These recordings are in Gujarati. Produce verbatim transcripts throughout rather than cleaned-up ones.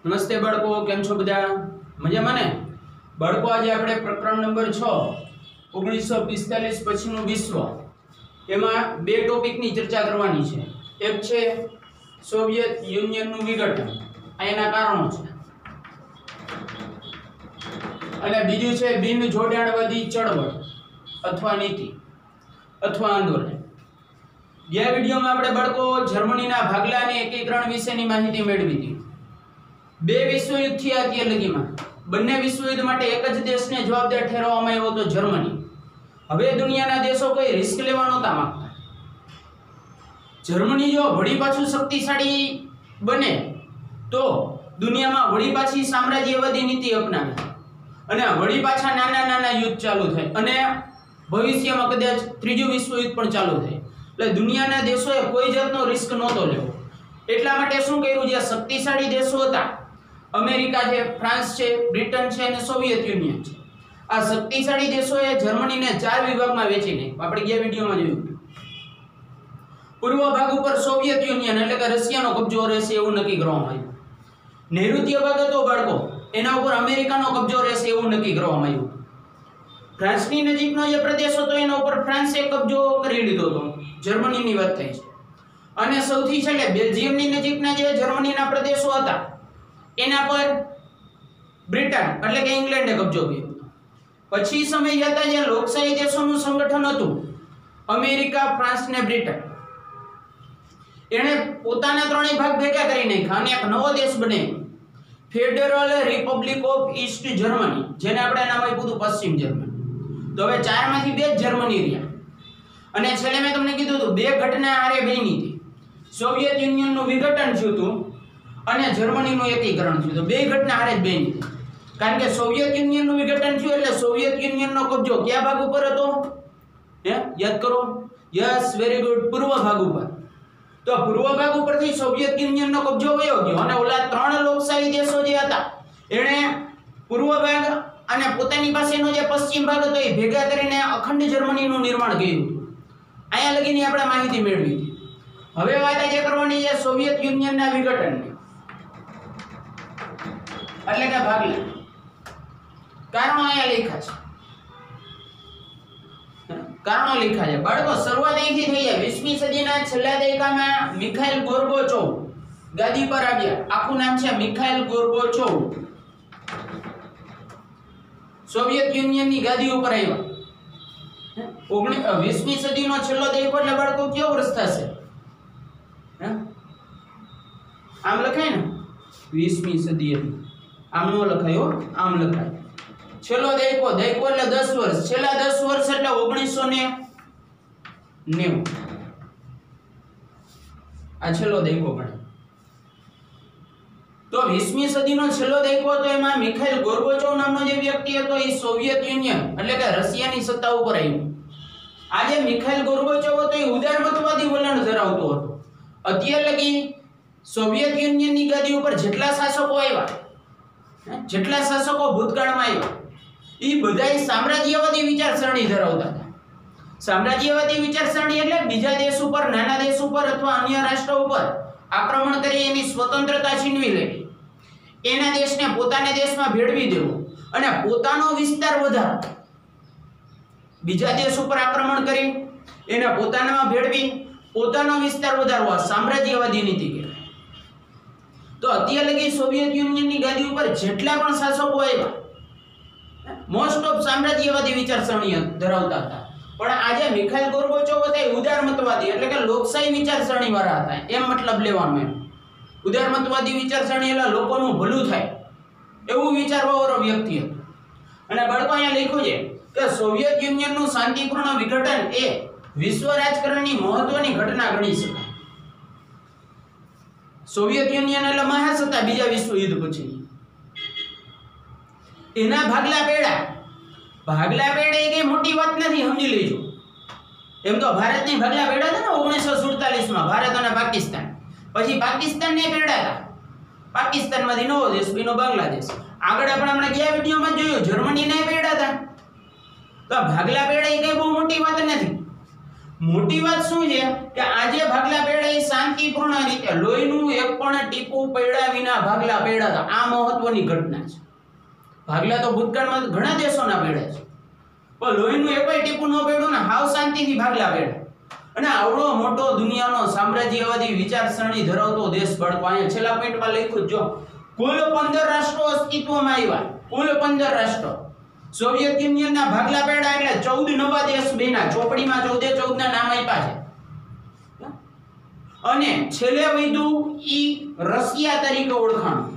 નમસ્તે બાળકો, કેમ છો બધા? મજામાં ને? બાળકો, આજે આપણે પ્રકરણ નંબર છ ઓગણીસો પિસ્તાલીસ પછીનું વિશ્વ એમાં બે ટોપિકની ચર્ચા કરવાની છે. એક છે સોવિયત યુનિયનનું વિઘટન, આ એના કારણો છે, અને બીજું છે બિન જોડાણવાદી ચળવળ અથવા નીતિ અથવા આંદોલન. ગયા વિડીયોમાં આપણે બાળકો જર્મનીના ભાગલા અને એકીકરણ વિશેની માહિતી મેળવી હતી. બે વિશ્વયુદ્ધ થયા અત્યાર લગીમાં. બંને વિશ્વયુદ્ધ માટે એક જ દેશને જવાબદાર ઠેરવવામાં આવ્યો હતો, જર્મની. હવે દુનિયાના દેશો કોઈ રિસ્ક લેવા નહોતા માંગતા. જર્મની જો વળી પાછું શક્તિશાળી બને તો દુનિયામાં વળી પાછી સામ્રાજ્યવાદી નીતિ અપનાવે અને વળી પાછા નાના નાના યુદ્ધ ચાલુ થાય અને ભવિષ્યમાં કદાચ ત્રીજું વિશ્વયુદ્ધ પણ ચાલુ થાય. એટલે દુનિયાના દેશોએ કોઈ જાતનો રિસ્ક નહોતો લેવો. એટલા માટે શું કર્યું? જે શક્તિશાળી દેશો હતા, અમેરિકા છે, ફ્રાન્સ છે, બ્રિટન છે અને સોવિયત યુનિયન છે, આ શક્તિશાળી દેશોએ જર્મનીને ચાર વિભાગમાં વહેંચી નાખ્યું. આપણે ગયા વિડીયોમાં જોયું. પૂર્વ ભાગ ઉપર સોવિયત યુનિયન એટલે કે રશિયાનો કબજો રહેશે એવું નક્કી કરવામાં આવ્યું. નૈઋત્ય ભાગ હતો બાળકો, એના ઉપર અમેરિકાનો કબજો રહેશે એવું નક્કી કરવામાં આવ્યું. ફ્રાન્સની નજીકનો જે પ્રદેશ હતો એના ઉપર ફ્રાન્સે કબજો કરી લીધો હતો. જર્મનીની વાત થાય છે. અને સૌથી છેલ્લે બેલ્જિયમની નજીકના જે જર્મનીના પ્રદેશો હતા એના પર બ્રિટન એટલે કે ઇંગ્લેન્ડે કબજો કર્યો. પછી સમય જતા જે લોકશાહી દેશોનું સંગઠન હતું, અમેરિકા, ફ્રાન્સ ને બ્રિટન, એણે પોતાના ત્રણેય ભાગ ભેગા કરી નાખ્યા અને એક નવો દેશ બનાવ્યો, federal republic of east Germany, જેને આપણે નામ આપ્યું હતું પશ્ચિમ જર્મની. તો હવે ચારમાંથી બે જ જર્મની રહ્યા. અને છેલ્લે મેં તમને કીધું હતું બે ઘટના હારે બની હતી. સોવિયત યુનિયનનું વિઘટન થયું હતું અને જર્મનીનું એકીકરણ થયું હતું. બે ઘટના હારે જ બની હતી. કારણ કે સોવિયત યુનિયનનું વિઘટન થયું એટલે સોવિયત યુનિયનનો કબજો કયા ભાગ ઉપર હતો? હે, યાદ કરો. યસ, વેરી ગુડ, પૂર્વ ભાગ ઉપર. તો પૂર્વ ભાગ ઉપરથી સોવિયત યુનિયનનો કબજો વયો ગયો અને ઓલા ત્રણ લોકશાહી દેશો જે હતા એણે પૂર્વ ભાગ અને પોતાની પાસેનો જે પશ્ચિમ ભાગ હતો એ ભેગા કરીને અખંડ જર્મનીનું નિર્માણ કર્યું હતું. અહીંયા લગીની આપણે માહિતી મેળવી હતી. હવે વાત આજે કરવાની છે સોવિયત યુનિયનના વિઘટનની એટલે કે ભાગલા. કારણો અહીંયા લખ્યા છે. કારણો લખ્યા છે બાળકો. શરૂઆત અહીંથી થઈ જાય. વીસમી સદીના છેલ્લા દાયકામાં મિખાઈલ ગોર્બોચોવ ગાદી પર આવ્યા. આખું નામ છે મિખાઈલ ગોર્બોચોવ. સોવિયત યુનિયનની ગાદી ઉપર આવ્યા. વીસમી સદીનો છેલ્લો દાયકો એટલે બાળકો કયો વર્ષ થશે? આમ લખાય ને, વીસમી સદી હતી. આમ નો લખાયો, આમ લખાય. છેલ્લો દાયકો, દાયકો એટલે દસ વર્ષ. છેલ્લા દસ વર્ષ એટલે ઓગણીસો ને નેવું. આ છેલ્લો દાયકો ગણાય. તો વીસમી સદીનો છેલ્લો દાયકો હતો. એમાં મિખાઈલ ગોર્બોચોવ નામનો જે વ્યક્તિ હતો એ સોવિયત યુનિયન એટલે કે રશિયાની સત્તા ઉપર આવ્યો. આજે મિખાઈલ ગોર્બોચોવ હતો એ ઉદારમતવાદી વલણ ધરાવતો હતો. અત્યાર લગી સોવિયત યુનિયનની ગાદી ઉપર જેટલા શાસકો આવ્યા, જેટલા શાસકો ભૂતકાળમાં આવ્યા, એ બધાય સામ્રાજ્યવાદી વિચારસરણી ધરાવતા હતા. સામ્રાજ્યવાદી વિચારસરણી એટલે બીજા દેશ ઉપર, નાના દેશ ઉપર અથવા અન્ય રાષ્ટ્ર ઉપર આક્રમણ કરી એની સ્વતંત્રતા છીનવી લેવી, એના દેશને પોતાના દેશમાં ભેળવી દેવો અને પોતાનો વિસ્તાર વધારવો. બીજા દેશ ઉપર આક્રમણ કરી એને પોતાનામાં ભેળવી પોતાનો વિસ્તાર વધારવો સામ્રાજ્યવાદી નીતિ કહેવાય. તો અત્યાર લગી સોવિયત યુનિયનની ગાદી ઉપર જેટલા પણ શાસકો આવ્યા મોસ્ટ ઓફ સામ્રાજ્યવાદી વિચારસરણી ધરાવતા હતા. પણ આજે મિખાઈલ ગોર્બોચોવ હતા એ ઉદારમતવાદી એટલે કે લોકશાહી વિચારસરણી વાળા હતા, એમ મતલબ લેવાનો. એમ ઉદારમતવાદી વિચારસરણી એટલે લોકોનું ભલું થાય એવું વિચારવાવાળો વ્યક્તિ હતો. અને બાળકો અહીંયા લખ્યું છે કે સોવિયત યુનિયનનું શાંતિપૂર્ણ વિઘટન એ વિશ્વ રાજકારણની મહત્વની ઘટના ગણી શકાય. સોવિયત યુનિયન એટલે મહાસત્તા બીજા વિશ્વયુદ્ધ પછી. એના ભાગલા પેડા ભાગલા પેડા એ કઈ મોટી વાત નથી, સમજી લેજો. એમ તો ભારતની ભાગલા પેડા હતા ને ઓગણીસો સુડતાલીસ માં ભારત અને પાકિસ્તાન. પછી પાકિસ્તાનને પેડા હતા. પાકિસ્તાનમાંથી નવો દેશ બીનો બાંગ્લાદેશ. આગળ આપણે હમણાં ગયા વિડીયોમાં જોયું જર્મનીને પેડા હતા. તો ભાગલા પેડા એ કઈ બહુ મોટી વાત નથી. મોટી વાત શું છે કે આજે ભાગલા પડ્યા એ શાંતિપૂર્ણ રીતે લોહીનું એક પણ ટીપું પડ્યા વિના ભાગલા પડ્યા હતા. આ મહત્વની ઘટના છે. ભાગલા તો ભૂતકાળમાં ઘણા દેશોના પડ્યા છે, પણ લોહીનું એક પણ ટીપું ન પડ્યું ને હાવ શાંતિથી ભાગલા પડ્યા. અને આવડો મોટો દુનિયાનો સામ્રાજ્યવાદી વિચારસરણી ધરાવતો દેશ બાળકો અહીંયા છેલ્લા પોઈન્ટમાં લખ્યું જો કુલ પંદર રાષ્ટ્રો અસ્તિત્વમાં આવ્યા. કુલ પંદર રાષ્ટ્રો. સોવિયત યુનિયનના ભાગલા પડ્યા એટલે ચૌદ નવા દેશ બન્યા. ચોપડીમાં ચૌદે ચૌદ ના નામ આપ્યા છે. અને છેલ્લે વધ્યું ઈ રશિયા તરીકે ઓળખાણું.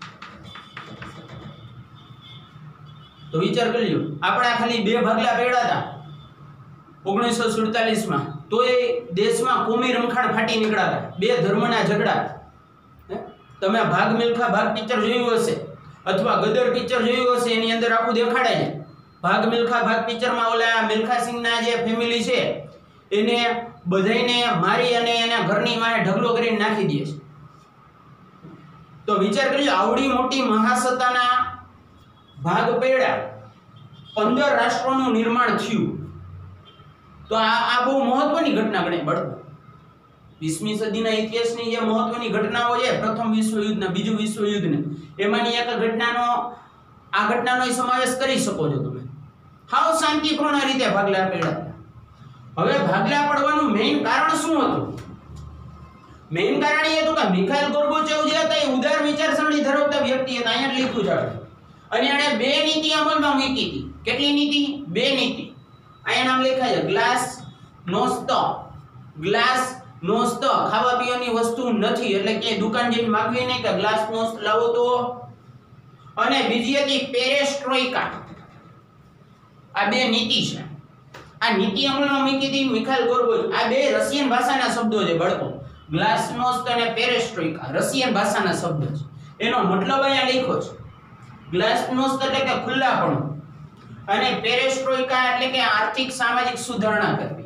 તો વિચાર કરી લ્યો, આપણા ખાલી બે ભાગલા પડ્યા હતા ઓગણીસો સુડતાલીસ માં, તો એ દેશમાં કોમી રમખાણ ફાટી નીકળ્યા હતા. બે ધર્મના ઝઘડા. તમે ભાગ મિલ્ખા ભાગ પિક્ચર જોયું હશે અથવા ગદર પિક્ચર જોયું હશે, એની અંદર આખું દેખાડે છે. ભાગ મિલ્ખા ભાગ પિક્ચરમાં ઓલા મિલ્ખા સિંહના જે ફેમિલી છે એને બધાઈને મારી અને એના ઘરની માથે ઢગલો કરીને નાખી દે છે. તો વિચાર કરજો, આવડી મોટી મહાસત્તાના ભાગ પડ્યા, પંદર રાષ્ટ્રોનું નિર્માણ થયું. તો આ આ બહુ મહત્વની ઘટના ગણાય બળકો. વીસમી સદીના ઇતિહાસની જે મહત્વની ઘટનાઓ છે, પ્રથમ વિશ્વયુદ્ધના, બીજું વિશ્વયુદ્ધને, એમાંની એક ઘટનાનો આ ઘટનાનો સમાવેશ કરી શકો છો તમે. હાવ શાંતિપૂર્ણ રીતે ભાગલા પડ્યા. હવે ભાગલા પડવાનું મેઇન કારણ શું હતું? મેઇન કારણ એ હતું કે મિખાઈલ ગોર્બોચેવ જે હતા એ ઉદાર વિચારસરણી ધરાવતા વ્યક્તિ હતા. અહીંયા લખ્યું છે અને એણે બે નીતિ અમલમાં મૂકી હતી. કેટલી નીતિ? બે નીતિ. અહીંયા નામ લખાય છે ગ્લાસ નોસ્ત. ગ્લાસ નોસ્ત ખાવા પીવાની વસ્તુ નથી, એટલે કે દુકાન જઈને માંગવી નહીં કે ગ્લાસ નોસ્ત લાવો તો. અને બીજી હતી પેરેસ્ટ્રોઇકા. આ બે નીતિ છે. આ નીતિ અમલમાં મૂકી હતી મિખાઈલ ગોર્બોચેવ. આ બે રશિયન ભાષાના શબ્દો છે બળકો. ગ્લાસનોસ્ત અને પેરેસ્ટ્રોઇકા રશિયન ભાષાના શબ્દ છે. એનો મતલબ અહીંયા લખ્યો છે. ગ્લાસનોસ્ત એટલે કે ખુલ્લાપણું અને પેરેસ્ટ્રોઇકા એટલે કે આર્થિક સામાજિક સુધારણા કરવી.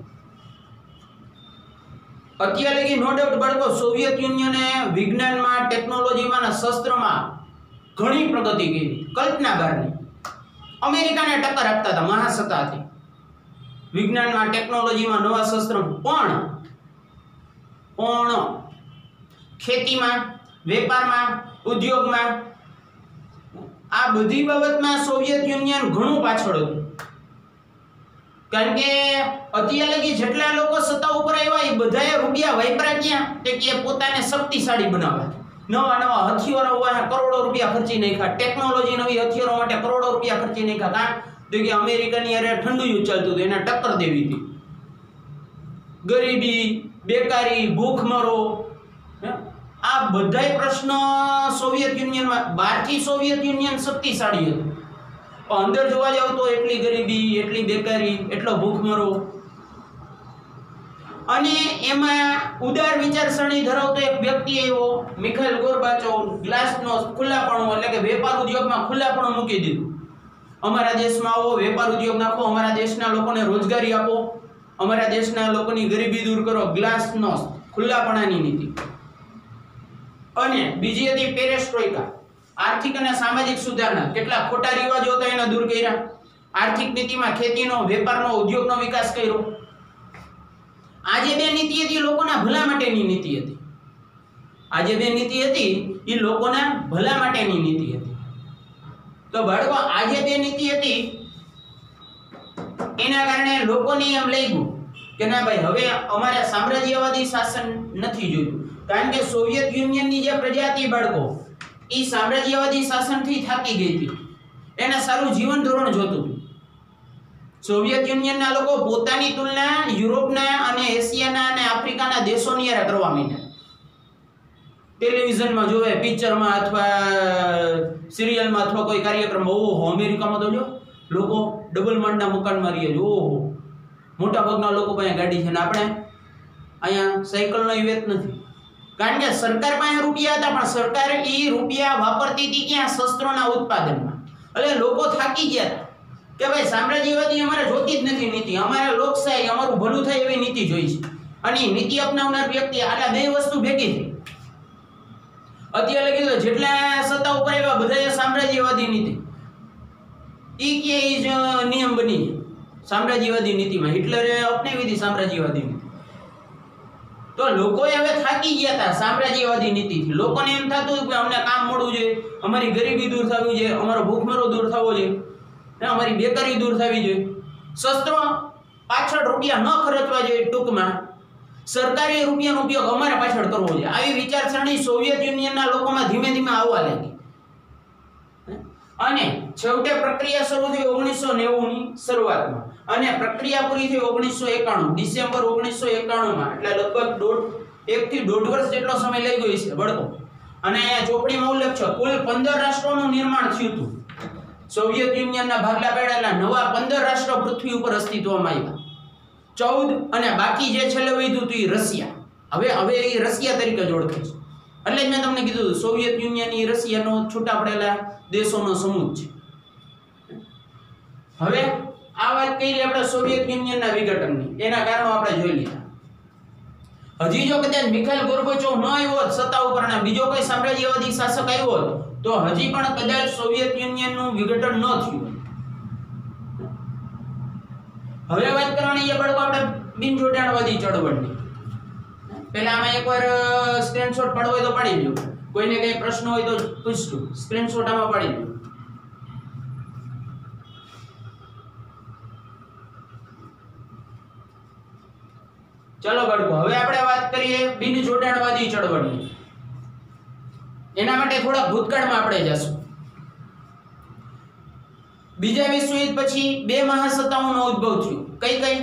અત્યારે લગી નો ડાઉટ બળકો સોવિયત યુનિયને વિજ્ઞાનમાં, ટેકનોલોજીમાં અને શસ્ત્રમાં ઘણી પ્રગતિ કરી, કલ્પના બહારની. અમેરિકાને ટક્કર આપતા હતા મહાસત્તાથી. વિજ્ઞાનમાં, ટેકનોલોજીમાં, નવા શસ્ત્ર, પણ પણ ખેતીમાં, વેપારમાં, ઉદ્યોગમાં આ બધી બાબતમાં સોવિયત યુનિયન ઘણું પાછળ હતું. કારણ કે અત્યારે લગી જેટલા લોકો સત્તા ઉપર આવ્યા એ બધાએ રૂપિયા વાપર્યા ક્યાં? તે કે પોતાને શક્તિશાળી બનાવવા. નવા નવા હથિયારો હોય, કરોડો રૂપિયા ખર્ચી નાખ્યા. ટેકનોલોજી નવી હથિયારો માટે કરોડો રૂપિયા ખર્ચી નાખ્યા. કારણ તો કે અમેરિકાની અરે ઠંડુ યુદ્ધ ચાલતું હતું, એને ટક્કર દેવી હતી. ગરીબી, બેકારી, ભૂખમરો, આ બધાય પ્રશ્ન સોવિયત યુનિયનમાં. બહારથી સોવિયત યુનિયન શક્તિશાળી હતું, પણ અંદર જોવા જાવ તો એટલી ગરીબી, એટલી બેકારી, એટલો ભૂખમરો. અને એમાં ઉદાર વિચારસરણી ધરાવતો એક વ્યક્તિ આવ્યો મિખાઈલ ગોર્બાચોવ. ગ્લાસનોસ્ત ખુલ્લાપણું એટલે કે વેપાર ઉદ્યોગમાં ખુલ્લાપણું મૂકી દીધું. અમારા દેશમાં આવો, વેપાર ઉદ્યોગ નાખો, અમારા દેશના લોકોને રોજગારી આપો, અમારા દેશના લોકોની ગરીબી દૂર કરો. ગ્લાસનોસ્ત ખુલ્લાપણાની નીતિ. અને બીજી હતી પેરેસ્ટ્રોઇકા, આર્થિક અને સામાજિક સુધારણા. કેટલા ખોટા રિવાજો હતા એને દૂર કર્યા. આર્થિક નીતિમાં ખેતીનો, વેપારનો, ઉદ્યોગનો વિકાસ કર્યો. આ જે બે નીતિ હતી લોકોના ભલા માટેની નીતિ હતી. આ જે બે નીતિ હતી એ લોકોના ભલા માટેની નીતિ હતી. તો બાળકો આ જે બે નીતિ હતી એના કારણે લોકોને એમ લાગ્યું કે ના ભાઈ હવે અમારે સામ્રાજ્યવાદી શાસન નથી જોઈતું. કારણ કે સોવિયત યુનિયનની જે પ્રજા હતી બાળકો એ સામ્રાજ્યવાદી શાસનથી થાકી ગઈ હતી. એને સારું જીવન ધોરણ જોતું હતું. સોવિયત યુનિયનના લોકો પોતાની તુલના યુરોપના અને એશિયાના અને આફ્રિકાના દેશોની હારે કરવા માંડ્યા. ટેલિવિઝનમાં જોવે, પિક્ચરમાં અથવા સિરિયલમાં અથવા કોઈ કાર્યક્રમમાં, ઓહો અમેરિકામાં તો જો લોકો ડબલ માળના મકાનમાં રહે છે, ઓહો મોટા ભાગના લોકો પાસે ગાડી છે ને આપણે અહીંયા સાયકલનો વેત નથી. કારણ કે સરકાર પાસે રૂપિયા હતા, પણ સરકાર એ રૂપિયા વાપરતી હતી ક્યાં? શસ્ત્રોના ઉત્પાદનમાં. એટલે લોકો થાકી ગયા હતા કે ભાઈ સામ્રાજ્યવાદી અમારે જોતી જ નથી નીતિ, અમારે લોકશાહી, અમારું ભલું થાય એવી નીતિ જોઈ છે. અને નીતિ અપનાવનાર વ્યક્તિ આટલા બે વસ્તુ ભેગી થઈ. અત્યારે લગી તો જેટલા સત્તા ઉપર આવ્યા બધા સામ્રાજ્યવાદી નીતિ ઈ કે ઈ જ નિયમ બની. સામ્રાજ્યવાદી નીતિમાં હિટલરે અપનાવી હતી સામ્રાજ્યવાદી નીતિ. તો લોકો હવે થાકી ગયા હતા સામ્રાજ્યવાદી નીતિથી. લોકોને એમ થતું કે અમને કામ મળવું જોઈએ, અમારી ગરીબી દૂર થવી જોઈએ, અમારો ભૂખમરો દૂર થવો જોઈએ, અમારી બેકારી દૂર થવી જોઈએ, શસ્ત્રો પાછળ રૂપિયા ન ખર્ચવા જોઈએ, ટૂંકમાં સરકારી રૂપિયાનો ઉપયોગ અમારે પાછળ કરવો જોઈએ. આવી વિચારસરણી સોવિયત યુનિયનના લોકોમાં ધીમે ધીમે આવવા લાગી અને છેવટે પ્રક્રિયા શરૂ થઈ ઓગણીસો નેવું ની શરૂઆતમાં અને પ્રક્રિયા પૂરી થઈ ઓગણીસો એકાણું ડિસેમ્બર ઓગણીસો એકાણું માં. એટલે લગભગ દોઢ એક થી દોઢ વર્ષ જેટલો સમય લઈ ગયો છે બળકો. અને અહીંયા ચોપડીમાં ઉલ્લેખ છે કુલ પંદર રાષ્ટ્રોનું નિર્માણ થયું હતું. સોવિયત યુનિયનના ભાગલા પાડેલા નવા પંદર રાષ્ટ્રો પૃથ્વી ઉપર અસ્તિત્વમાં આવ્યા. ચૌદ અને બાકી જે છેલ્લે વધ્યું હતું એ રશિયા. હવે હવે એ રશિયા તરીકે જ ઓળખે છે. એટલે જ મેં તમને કીધું સોવિયત યુનિયન એ રશિયાનો છૂટા પડેલા દેશોનો સમૂહ છે. હવે આ વાત કરી આપણે સોવિયત યુનિયનના વિઘટનની, એના કારણો આપણે જોઈ લીધા. હજી જો કદાચ મિખાઈલ ગોર્બેચોવ ન આવ્યો હોત સત્તા ઉપર અને બીજો કોઈ સામ્રાજ્યવાદી શાસક આવ્યો હોત તો હજી પણ કદાચ સોવિયત યુનિયનનું વિઘટન ન થયું. હવે વાત કરવાની છે બળકો આપણે બિનજોડાણવાદી ચળવળની. પહેલા આમાં એકવાર સ્ક્રીનશોટ પાડવો હોય તો પાડી લ્યો, કોઈને કઈ પ્રશ્ન હોય તો પૂછજો, સ્ક્રીનશોટ આમાં પાડી લ્યો. ચલો બળકો હવે આપણે વાત કરીએ બિનજોડાણવાદી ચળવળની. એના માટે થોડા ભૂતકાળમાં આપણે જશું. બીજા વિશ્વ યુદ્ધ પછી બે મહાસત્તાઓનો ઉદ્ભવ થયો. કઈ કઈ?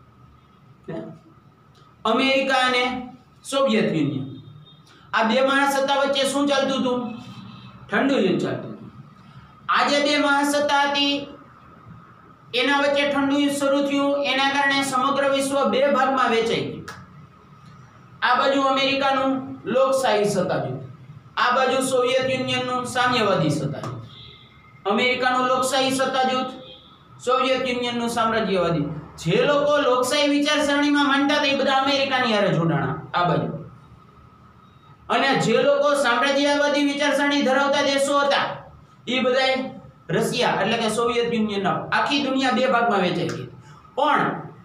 અમેરિકા અને સોવિયત યુનિયન. આ બે મહાસત્તા વચ્ચે શું ચાલતું હતું? ઠંડુ યુદ્ધ ચાલતું હતું. આ જે બે મહાસત્તા હતી એના વચ્ચે ઠંડુ યુદ્ધ શરૂ થયું. એના કારણે સમગ્ર વિશ્વ બે ભાગમાં વેચાઈ ગયું. આ બાજુ અમેરિકાનું લોકશાહી સત્તા જૂથ, આ બાજુ સોવિયત યુનિયનનું સામ્યવાદી સત્તા જૂથ. અમેરિકાનું લોકશાહી સત્તા જૂથ, સોવિયત યુનિયનનું સામ્રાજ્યવાદી. જે લોકો લોકશાહી વિચારસરણીમાં માનતા હતા એ બધા અમેરિકાની હારે જોડાણા આ બાજુ, અને જે લોકો સામ્રાજ્યવાદી વિચારસરણી ધરાવતા દેશો હતા એ બધા રશિયા એટલે કે સોવિયત યુનિયનના. આખી દુનિયા બે ભાગમાં વેચાઈ ગઈ. પણ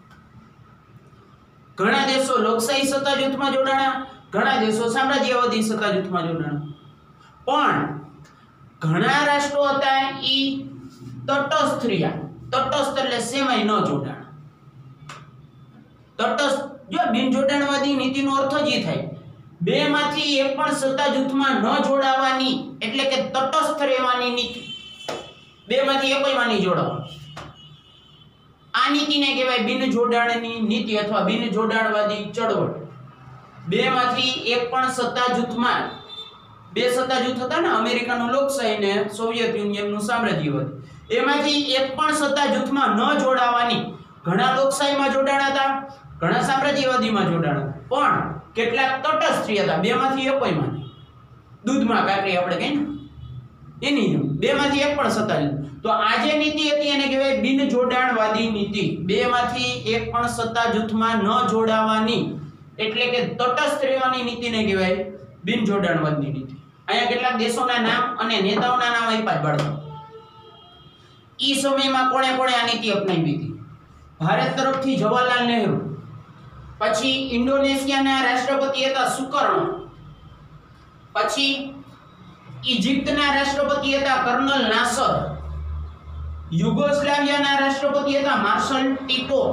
ઘણા દેશો લોકશાહી સત્તા જૂથમાં જોડાણા, ઘણા દેશો સામ્રાજ્યવાદી સત્તા જૂથમાં જોડાણા. પણ ઘણા રાષ્ટ્રો હતા ઈ તટસ્થ રહ્યા. તટસ્થ એટલે સેમાય ન જોડાણા. તટસ્થ જો બિનજોડાણવાદી નીતિનો અર્થ જ થાય બે માંથી એક પણ સત્તા જૂથમાં ન જોડાવાની, એટલે કે તટસ્થ રહેવાની નીતિ. બે માંથી એક પણ નહીં જોડાવા. આ નીતિને કહેવાય બિનજોડાણની નીતિ અથવા બિનજોડાણવાદી ચળવળ. બે માંથી એક પણ સત્તા જૂથમાં, બે સત્તા જૂથ હતા ને, અમેરિકાનું લોકશાહી ને સોવિયત યુનિયનનું સામ્રાજ્યવાદી, એમાંથી એક પણ સત્તા જૂથમાં ન જોડાવાની. ઘણા લોકશાહીમાં જોડાણા હતા, ઘણા સામ્રાજ્યવાદીમાં જોડાણા હતા, પણ કેટલાક તટસ્થ હતા. બે માંથી એક પણ નહીં. દૂધમાં કાકરી આપણે કહીએ ને એની બે માંથી એક પણ સત્તા જૂથ. તો આ જે નીતિ હતી એને કહેવાય બિનજોડાણવાદી નીતિ. બે માંથી એક પણ સત્તા જૂથમાં ન જોડાવાની એટલે કે તટસ્થ રહેવાની નીતિને કહેવાય બિનજોડાણવાદી નીતિ. અહીંયા કેટલાક દેશોના નામ અને નેતાઓના નામ આપ્યા જ બાળકો. ઈ સમયમાં કોણે કોણે આ નીતિ અપનાવી હતી? ભારત તરફથી જવાહરલાલ નહેરુ, પછી ઇન્ડોનેશિયાના રાષ્ટ્રપતિ હતા સુકર્ણો, પછી ઇજિપ્તના રાષ્ટ્રપતિ હતા કર્નલ નાસર, યુગોસ્લાવિયાના રાષ્ટ્રપતિ હતા માર્શલ ટીટો.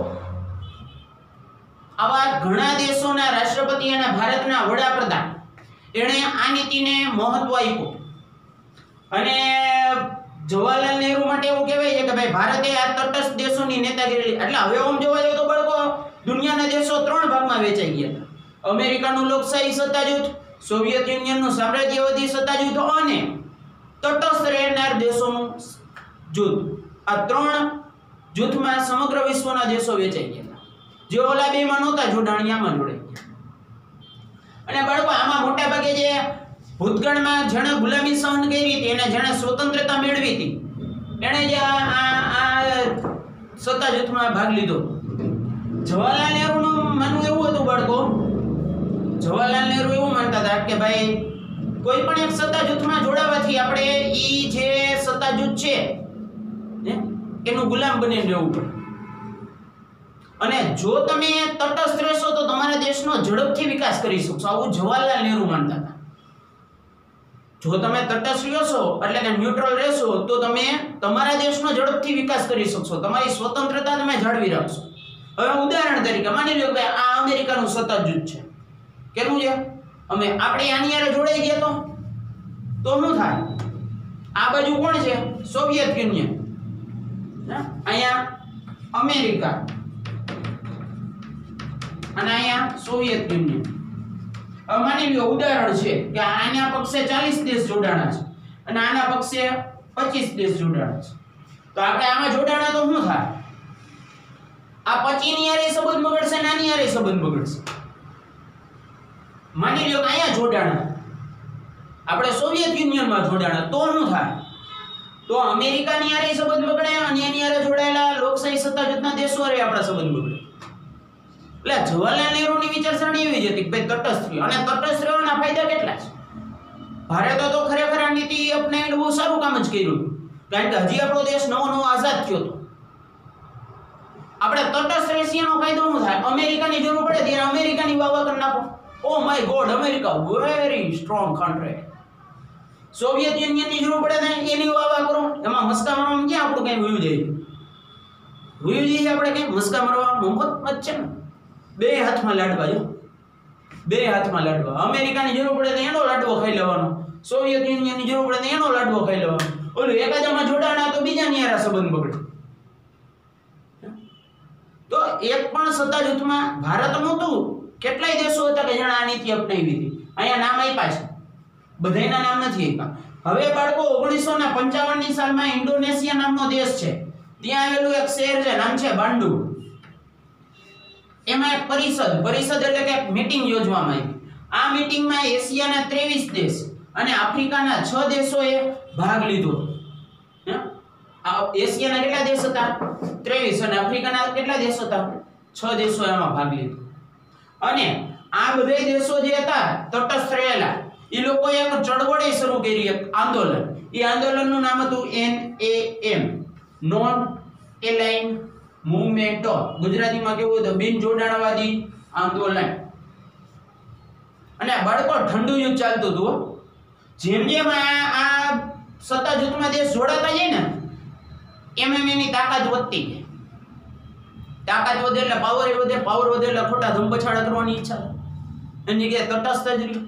આવા ઘણા દેશોના રાષ્ટ્રપતિ અને ભારતના વડાપ્રધાન એણે આ નીતિને મહત્વ આપ્યું. અને જવાહરલાલ નહેરુ માટે એવું કહેવાય છે કે ભાઈ ભારતે આ તટસ્થ દેશોની નેતાગીરી. એટલે હવે આમ જોવા જાવ તો બળકો દુનિયાના દેશો ત્રણ ભાગમાં વેચાઈ ગયા હતા. અમેરિકાનું લોકશાહી સત્તા જૂથ, સોવિયત યુનિયનનું સામ્રાજ્યવાદી સત્તા જૂથ અને તટસ્થ રહેનાર દેશોનું જૂથ. આ ત્રણ જૂથમાં સમગ્ર વિશ્વના દેશો વેચાઈ ગયા. જે ઓલા બે માં નહોતા જોડાણિયામાં જોડાઈ ગયા. અને બાળકો આમાં મોટા ભાગે જે ભૂતકાળમાં જેણે ગુલામી સહન કરી હતી અને જેણે સ્વતંત્રતા મેળવી હતી એણે જે આ આ સત્તા જૂથમાં ભાગ લીધો. જવાહરલાલ નહેરુનું માનવું એવું હતું બાળકો, જવાહરલાલ નહેરુ એવું માનતા હતા કે ભાઈ કોઈ પણ એક સત્તા જૂથમાં જોડાવાથી આપણે ઈ જે સત્તા જૂથ છે એનું ગુલામ બનીને રહેવું પડે. અને જો તમે તટસ્થ રહેશો તો તમારા દેશનો ઝડપથી વિકાસ કરી શકશો. આવું જવાહરલાલ નહેરુ માનતા હતા. જો તમે તટસ્થ રહેશો એટલે કે ન્યુટ્રલ રહેશો તો તમે તમારા દેશનો ઝડપથી વિકાસ કરી શકશો, તમારી સ્વતંત્રતા તમે જાળવી રાખશો. હવે ઉદાહરણ તરીકે માની લો કે આ અમેરિકાનું સતત જૂથ છે. કેનું છે? અમે આપણે આની હારે જોડાઈ ગયા તો તો શું થાય? આ બાજુ કોણ છે? Soviet union. અહીંયા અમેરિકા અને અહીંયા સોવિયત યુનિયન. હવે માની લો ઉદાહરણ છે કે આના પક્ષે ચાલીસ દેશ જોડાણા છે અને આના પક્ષે પચીસ દેશ જોડાણા છે. તો આપણે આમાં જોડાણા તો શું થાય? આ પચીસ ની હારે સંબંધ બગડશે અને આની હારે સંબંધ બગડશે. માની લો કે અહીંયા જોડાણા, આપણે સોવિયત યુનિયનમાં જોડાણા તો શું થાય? તો અમેરિકાની હારે સંબંધ બગડે અને એની હારે જોડાયેલા લોકશાહી સત્તા જૂથના દેશો હારે આપણા સંબંધ બગડે. એટલે જવાહરલાલ નહેરુની વિચારસરણી એવી જ હતી કે ભાઈ તટસ્થ રહ્યો. અને તટસ્થ રહેવાના ફાયદા કેટલા છે? ભારતે તો ખરેખર આ નીતિ અપનાવીને બહુ સારું કામ જ કર્યું, કારણ કે હજી આપણો દેશ નવો નવો આઝાદ થયો હતો. આપણે તટસ્થ રહીએનો ફાયદો શું થાય? અમેરિકાની જરૂર પડે ત્યારે અમેરિકાની વાવા કરી નાખો. Oh my god, America very strong country. Soviet યુનિયનની જરૂર પડે ને એની વાવા કરો. એમાં મસ્કા મારવામાં ક્યાં આપણું કઈ વયું જાય? વયું જાય આપણે કઈ મસ્કા મારવા મોહમ્મદ જ છે ને. બે હાથમાં લાડવા, જો બે હાથમાં લાડવા. અમેરિકાની જરૂર પડે તો એનો લાડવો ખાઈ લેવાનો, સોવિયત યુનિયનની જરૂર પડે તો એનો લાડવો ખાઈ લેવાનો. ઓલું એકાદામાં જોડાણા તો બીજાની હારે સંબંધ બગડે. તો એક પણ સત્તા જૂથમાં ભારત નહોતું, કેટલાય દેશો હતા કે જેણે આ નીતિ અપનાવી હતી. અહીંયા નામ આપ્યા છે, બધાયના નામ નથી આપ્યા. હવે બાળકો ઓગણીસો ને પંચાવન ની સાલમાં ઇન્ડોનેશિયા નામનો દેશ છે, ત્યાં આવેલું એક શહેર છે, નામ છે બાન્ડુ. એમાં એક પરિષદ પરિષદ એટલે કે મીટિંગ યોજવામાં આવી. આ મીટિંગમાં એશિયાના ત્રેવીસ દેશ અને આફ્રિકાના છ દેશોએ ભાગ લીધો. એશિયાના કેટલા દેશ હતા? ત્રેવીસ. અને આફ્રિકાના કેટલા દેશ હતા? છ દેશોએ આમાં ભાગ લીધો. અને આ બધા દેશો જે હતા તટસ્થ રહેલા, એ લોકોએ એક ચળવળ શરૂ કરી, એક આંદોલન. એ આંદોલનનું નામ હતું N A M, non aligned movement. ગુજરાતીમાં કેવું હતું? બિન જોડાણવાદી આંદોલન. અને બાળકો ઠંડુ યુદ્ધ ચાલતું હતું. જેમ જેમ આ આ સત્તા જૂથમાં દેશ જોડાતા જાય ને એમ એમ એની તાકાત વધતી જાય. તાકાત વધે એટલે પાવર વધે, પાવર વધે એટલે ખોટા ધમપછાડા કરવાની ઈચ્છા. એની જગ્યાએ તટસ્થ જ રહ્યું.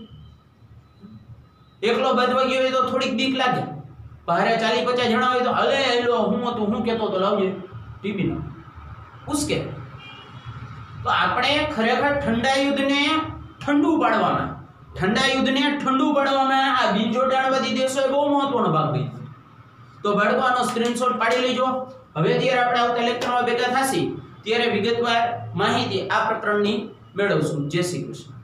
એકલો બાજવા ગયો હોય તો થોડીક બીક લાગે. બહારે ચાલીસ પચાસ જણા હોય તો અલે એલો હું હતું હું કહેતો તો લાવજે ટીવીનો ઉસકે. તો આપણે ખરેખર ઠંડા યુદ્ધને ઠંડુ પાડવામાં ઠંડા યુદ્ધને ઠંડુ પાડવામાં આ બિનજોડાણવાદી દેશોએ બહુ મહત્વનો ભાગ લીધો. તો બાળકો આનો સ્ક્રીનશોટ પાડી લેજો. હવે જ્યારે આપણે આવતા લેક્ચરમાં ભેગા થશી ત્યારે વિગતવાર માહિતી આ પ્રકરણની મેળવશું. જય શ્રી કૃષ્ણ.